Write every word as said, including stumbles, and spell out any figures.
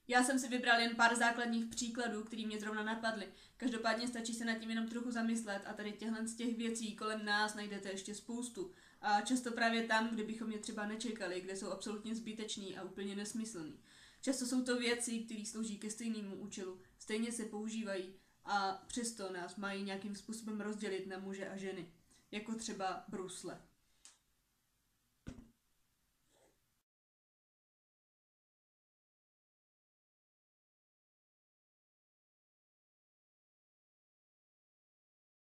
Já jsem si vybral jen pár základních příkladů, které mě zrovna napadly. Každopádně stačí se nad tím jenom trochu zamyslet a tady těchhle z těch věcí kolem nás najdete ještě spoustu. A často právě tam, kde bychom je třeba nečekali, kde jsou absolutně zbytečný a úplně nesmyslný. Často jsou to věci, které slouží ke stejnému účelu, stejně se používají a přesto nás mají nějakým způsobem rozdělit na muže a ženy. Jako třeba brusle.